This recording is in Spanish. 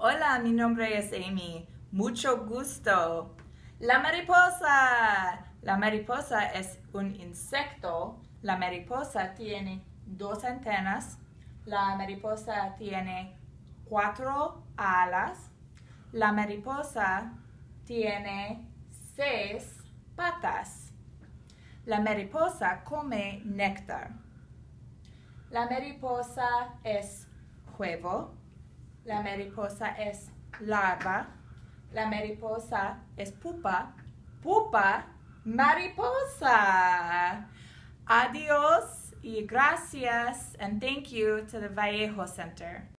Hola, mi nombre es Amy. Mucho gusto. La mariposa. La mariposa es un insecto. La mariposa tiene dos antenas. La mariposa tiene 4 alas. La mariposa tiene 6 patas. La mariposa come néctar. La mariposa es huevo. La mariposa es larva. La mariposa es pupa. Pupa, mariposa. Adiós y gracias and thank you to the Vallejo Center.